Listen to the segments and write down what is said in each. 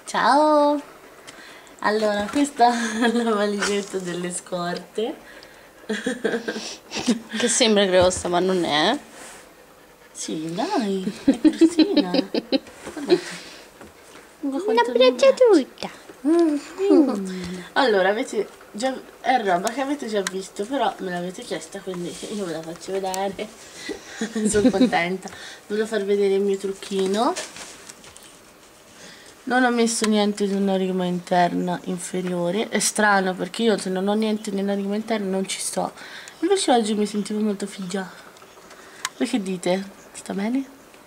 Ciao! Allora, questa è la valigetta delle scorte. Che sembra grossa, ma non è. Sì, dai, è grossina. Guardate. Una braccia tutta. Allora, avete già, è roba che avete già visto, però me l'avete chiesta, quindi io ve la faccio vedere. Sono contenta. Voglio far vedere il mio trucchino. Non ho messo niente di una rima interna inferiore. È strano perché io se non ho niente nella rima interna non ci sto. Invece oggi mi sentivo molto figa. Voi che dite? Sta bene?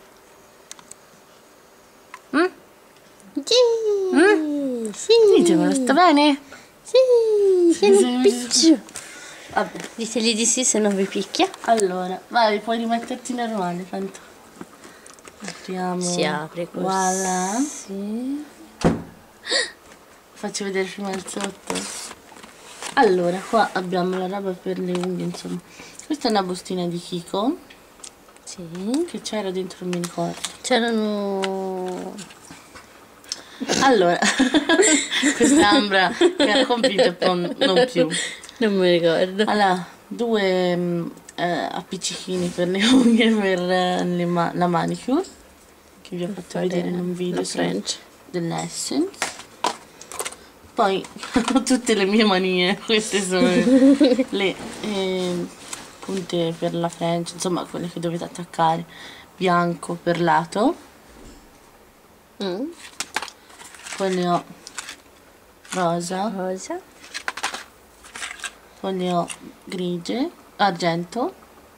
Sì, sì. Ditemelo, sta bene? Sì, sono piccio. Vabbè. Diteli di sì se non vi picchia. Allora, vai, puoi rimetterti normale, tanto. Apriamo. Si apre così. Voilà. Sì. Faccio vedere prima il sotto. Allora, qua abbiamo la roba per le unghie, insomma. Questa è una bustina di Kiko. Sì. Che c'era dentro, non mi ricordo. C'erano... Allora, questa ambra che ha compiuto e poi non più. Non mi ricordo. Allora, due appiccichini per le unghie per la manicure, che vi ho fatto vedere in un video dell'Essence. Poi ho tutte le mie manie, queste sono le punte per la French, insomma quelle che dovete attaccare, bianco per lato. Poi ne ho rosa. Poi ne ho grigie, argento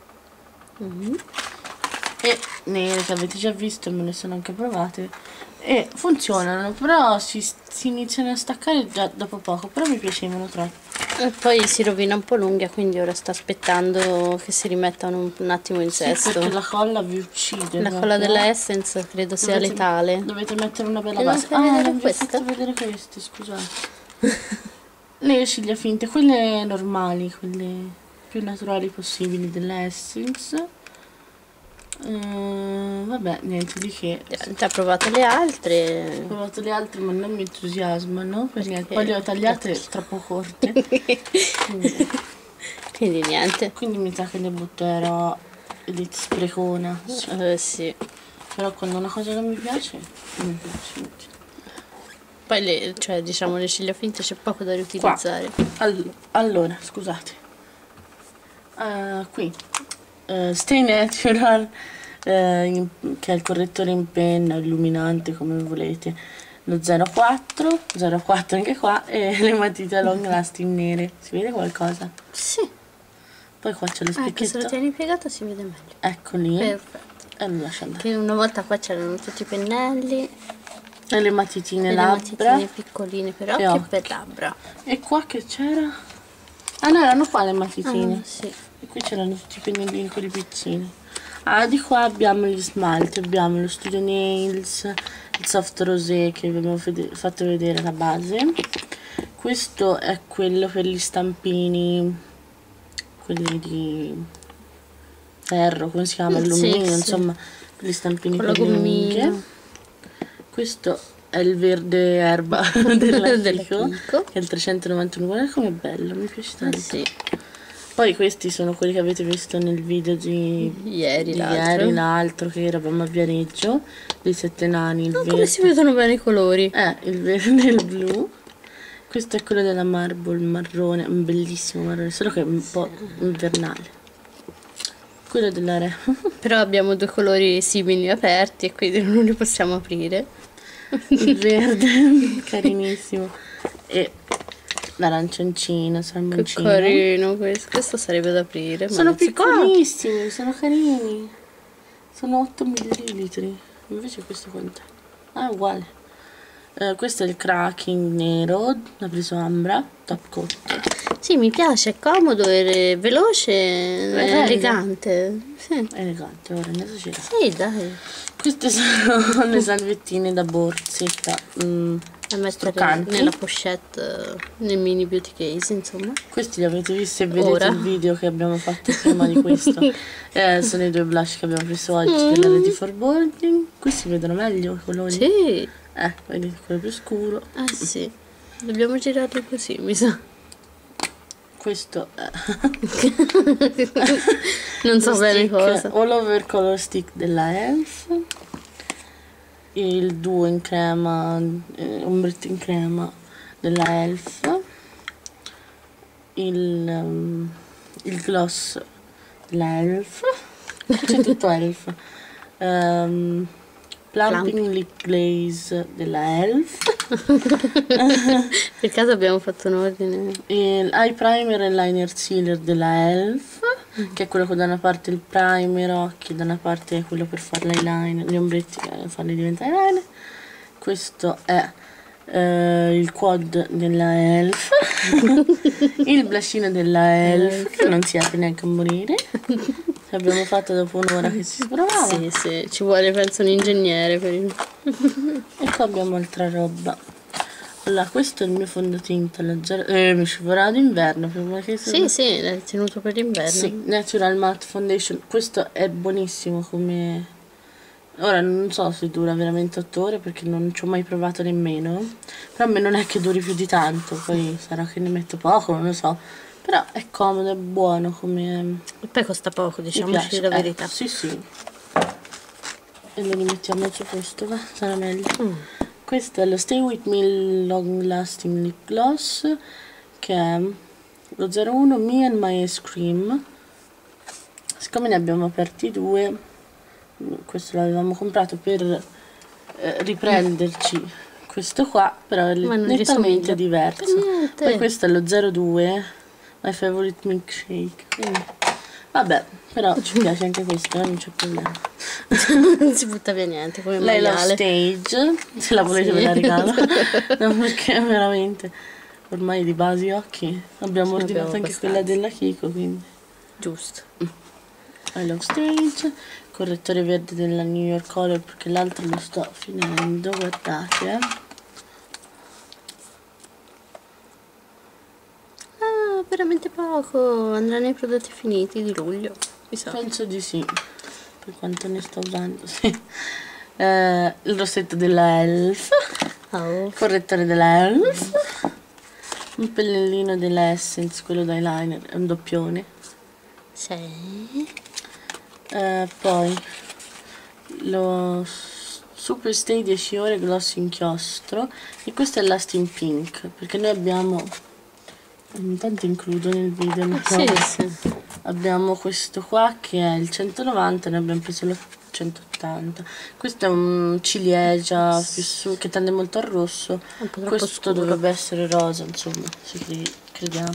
e nere che avete già visto, me ne sono anche provate e funzionano, però si iniziano a staccare già dopo poco, però mi piacevano troppo. E poi si rovina un po' l'unghia, quindi ora sto aspettando che si rimettano un attimo in sesto. Sì, perché la colla vi uccide. La colla della Essence credo sia letale. Dovete mettere una bella E base. non fai vedere non vi ho fatto vedere queste, scusate. Le ciglia finte, quelle normali, quelle più naturali possibili dell'Essence. Vabbè, niente di che. Già provate le altre. Ho provato le altre ma non mi entusiasmano perché poi le ho tagliate troppo corte. Quindi niente. Quindi mi sa che le butterò di sprecona. Sì. Però quando una cosa non mi piace, non mi piace. Poi cioè diciamo le ciglia finte c'è poco da riutilizzare. Allora, scusate. Qui Stay Natural, che è il correttore in penna, illuminante come volete, lo 04 anche qua, e le matite long lasting nere. Si vede qualcosa? Sì. Poi qua c'è lo specchietto. Se lo tieni piegato si vede meglio. Ecco lì. Perfetto. E lo lascio andare. Che una volta qua c'erano tutti i pennelli. E le matitine e labbra. Le matitine piccoline per occhi e per labbra. E qua che c'era? Ah no, erano qua le matitine. Sì. E qui c'erano tutti i pennellini, quelli piccini. Di qua abbiamo gli smalti, abbiamo lo Studio Nails, il Soft Rosé che vi abbiamo fatto vedere la base. Questo è quello per gli stampini, quelli di ferro, come si chiama? Alluminio, insomma, per gli stampini per le unghie. Questo è il verde erba della Kiko, che è il 391, guarda com'è bello, mi piace tanto. Sì. Poi questi sono quelli che avete visto nel video di ieri, l'altro che eravamo a Viareggio, dei 7 nani, il verde. Come si vedono bene i colori? Il verde e il blu. Questo è quello della Marble marrone, un bellissimo marrone, solo che è un po' invernale. Quello della Re. Però abbiamo due colori simili aperti e quindi non li possiamo aprire. Il verde, carinissimo. E l'arancioncino, salmoncino. Che carino questo sarebbe da aprire. Sono piccolissimi, sono carini. Sono 8 ml. Invece questo quant'è? Ah, uguale. Questo è il cracking nero, l'ho preso Ambra, top coat. Sì, mi piace, è comodo, è veloce, è elegante. Sì. Elegante, ora ne so. Sì, dai. Queste sono le salvettine da borsetta. A mettere nella pochette, nel mini beauty case, insomma. Questi li avete visti e vedete il video che abbiamo fatto prima di questo. Sono i due blush che abbiamo preso oggi della Ready for Boarding. Qui si vedono meglio i colori. Sì. Vedi quello più scuro. Ah sì, dobbiamo girarlo così, mi sa. Questo è Non so lo bene stick cosa. all over color stick della Elf, il duo in crema, ombretto in crema della Elf, il gloss della Elf, c'è tutto Elf, plumping lip glaze della Elf, Per caso abbiamo fatto un ordine? il eye primer e liner sealer della Elf, che è quello che da una parte il primer occhi, da una parte è quello per fare l'eyeliner, gli ombretti per farli diventare eyeliner. Questo è il quad della Elf, il blushino della Elf, che non si apre neanche a morire. L'abbiamo fatto dopo un'ora che si sprovava. Sì, sì, ci vuole penso un ingegnere per il... E qua abbiamo altra roba. Allora, questo è il mio fondotinta leggero. Mi ci vorrà d'inverno prima che Sì, sì, l'hai tenuto per l'inverno. Sì, Natural Matte Foundation. Questo è buonissimo come... Ora non so se dura veramente 8 ore perché non ci ho mai provato nemmeno. Però a me non è che duri più di tanto. Poi sarà che ne metto poco, non lo so. Però è comodo, è buono come... E poi costa poco, Mi diciamoci piace. la verità. Sì, sì. E lo rimettiamo su questo, va? Sarà meglio. Questo è lo Stay With Me Long Lasting Lip Gloss, che è lo 01 Me and My Ice Cream. Siccome ne abbiamo aperti due, questo l'avevamo comprato per riprenderci questo qua, però è Ma non gli nettamente somiglia. diverso. Per niente. Poi questo è lo 02 My Favorite Milkshake. Vabbè, però ci piace anche questo, non c'è problema. Non si butta via niente, come Lei la maiale. Stage, se la volete Sì. ve la regalo. No, perché veramente ormai di basi occhi abbiamo Ne ordinato abbiamo anche quella abbastanza. della Kiko, quindi Giusto. I Love Stage, correttore verde della New York Color perché l'altro lo sto finendo, guardate. Ah, veramente poco. Andrà nei prodotti finiti di luglio. Mi sa. Penso di sì, per quanto ne sto usando, sì. Il rossetto della Elf, Oh. correttore della Elf, un pennellino della Essence, quello d'eyeliner, è un doppione. Sì. Poi lo Super Stay 10 ore gloss inchiostro, e questo è Lasting Pink perché noi abbiamo, intanto includo nel video una Sì, cosa. sì. Abbiamo questo qua che è il 190, ne abbiamo preso lo 180. Questo è un ciliegia che tende molto al rosso. Un po' troppo Questo scuro. dovrebbe essere rosa, insomma, se crediamo.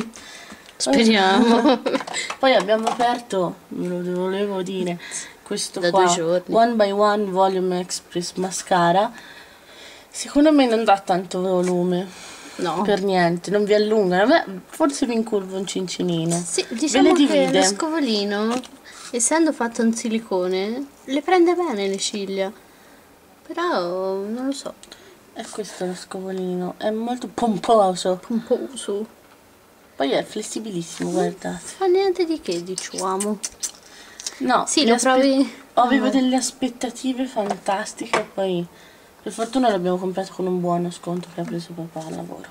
Speriamo. Poi abbiamo aperto, ve lo volevo dire, questo Da qua, 2 giorni. One by One Volume Express Mascara. Secondo me non dà tanto volume, No. per niente, non vi allunga. Vabbè, forse vi incurvo un cincinino. Sì, Ve diciamo le che divide. lo scovolino, essendo fatto in silicone, le prende bene le ciglia. Però non lo so, E questo è lo scovolino, è molto pomposo. pomposo. Poi è flessibilissimo, guardate. Fa niente di che, diciamo. No, Sì, le lo provi. avevo delle aspettative fantastiche, poi per fortuna l'abbiamo comprato con un buono sconto che ha preso papà al lavoro.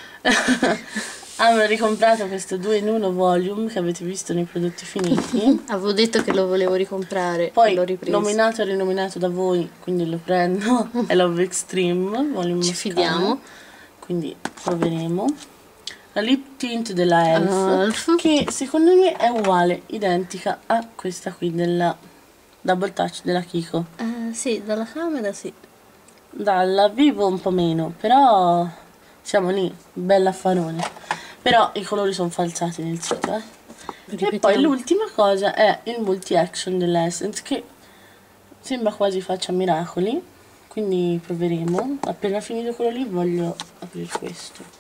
Hanno ricomprato questo 2 in 1 volume che avete visto nei prodotti finiti. Avevo detto che lo volevo ricomprare, Poi l'ho ripreso. nominato e rinominato da voi, quindi lo prendo. È Love Extreme, volume Ci mascara. fidiamo. Quindi proveremo. La lip tint della Elf, Elf. che secondo me è uguale, identica a questa qui della Double Touch della Kiko. Sì, dalla camera sì. Dalla vivo un po' meno, però siamo lì, bella affarone. Però i colori sono falsati nel sito, E Ripetiamo. poi l'ultima cosa è il multi-action dell'Essence, che sembra quasi faccia miracoli, quindi proveremo. Appena finito quello lì voglio aprire questo.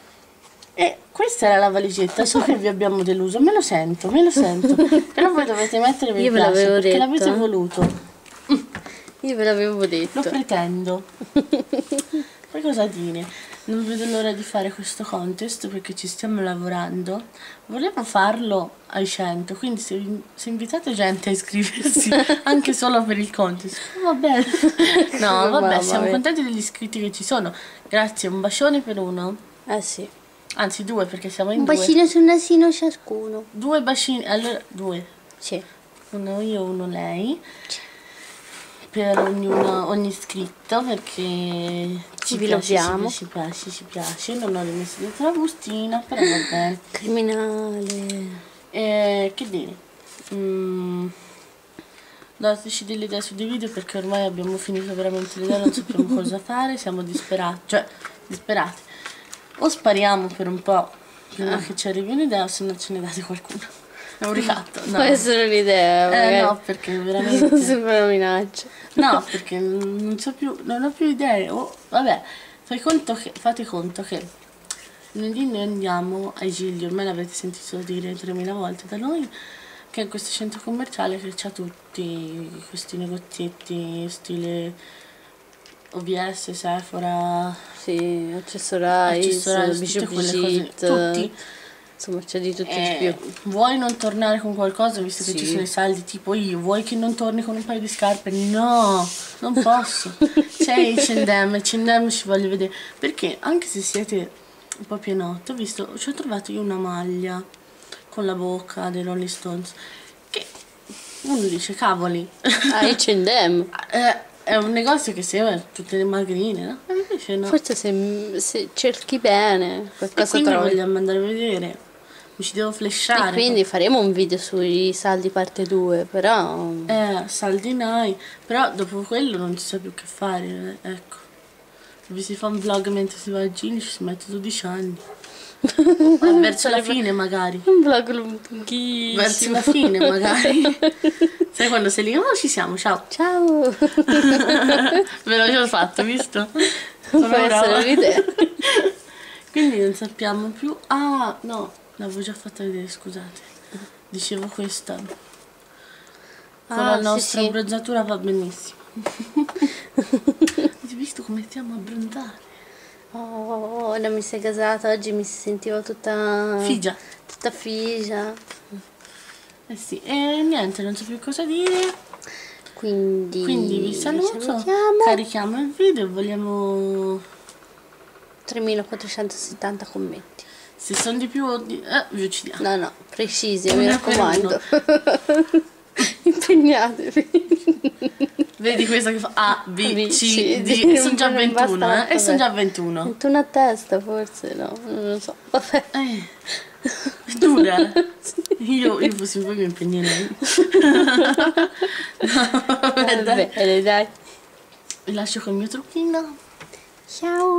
E questa era la valigetta, so che vi abbiamo deluso, me lo sento, però voi dovete mettere mi Io ve piace l'avevo perché detto, l'avete voluto, Io ve l'avevo lo detto. pretendo. Poi cosa dire? Non vedo l'ora di fare questo contest perché ci stiamo lavorando. Volevo farlo ai 100, quindi se invitate gente a iscriversi anche solo per il contest, va bene. No, vabbè, Mamma siamo mia. contenti degli iscritti che ci sono. Grazie, un bacione per uno. Sì. Anzi, due perché siamo in Un due. bacino sul nasino ciascuno. Due bacini, allora due. Sì. Uno io, uno lei. Per ogni iscritto perché ci Vi piace, loviamo. ci piace. Non ho rimesso dietro la bustina, però va bene. Criminale. Che dire? Dateci delle idee su dei video perché ormai abbiamo finito veramente le idee, non sappiamo cosa fare, siamo disperati, cioè disperati. O spariamo per un po' prima che ci arrivi un'idea o se no ce ne date qualcuno. È un ricatto, no. Può essere un'idea, magari. No, perché veramente... Sembra una minaccia. No, perché non ho più idee. Oh, vabbè, fate conto che lunedì noi andiamo ai Gigli, ormai l'avete sentito dire 3000 volte da noi, che è questo centro commerciale che c'ha tutti questi negozietti stile OVS, Sephora, Sì, accessorize, tutte quelle cose, Bijou, tutti. insomma c'è di tutto e di più. Vuoi non tornare con qualcosa visto che Sì. ci sono i saldi tipo io? Vuoi che non torni con un paio di scarpe? No, non posso. C'è H&M ci voglio vedere. Perché anche se siete un po' pienotti, ho visto, ci ho trovato io una maglia con la bocca dei Rolling Stones. Che uno dice, cavoli. H&M. È un negozio che sembra tutte le magrine, no? E invece no. Forse se cerchi bene E qualcosa quindi trovi. vogliamo andare a vedere. Mi ci devo E flashare. quindi faremo un video sui saldi parte 2, però Saldi Nai, però dopo quello non si sa più che fare, ecco. Se si fa un vlog mentre si va a Gini ci si mette 12 anni. Verso la fine magari. un vlog lunghissimo. Verso la fine magari. Sai quando sei lì, oh ci siamo, ciao. Ciao. Ve l'ho già fatto, visto? Sono Può essere brava. un'idea. Quindi non sappiamo più. Ah, no, l'avevo già fatta vedere, scusate. Dicevo questa. Con la sì, nostra sì. abbronzatura va benissimo. Avete visto come stiamo a abbronzare? Oh, non mi sei gasata, oggi mi sentivo tutta Figia. tutta figia. Eh sì, e niente, non so più cosa dire. Quindi vi saluto. salutiamo. Carichiamo il video e vogliamo. 3470 commenti. Se sono di più vi uccidiamo. No, precisi, Uno mi per raccomando. Impegnatevi. Vedi questa che fa A, B, B, C, C, D. D. Sono già Non 21, basta, E sono vabbè. già 21. 21 a testa forse, no, non lo so. Vabbè. Dura. Io fossi voi mi impegnerei. No, vabbè, dai. Bene, dai. Vi lascio col mio trucchino. Ciao.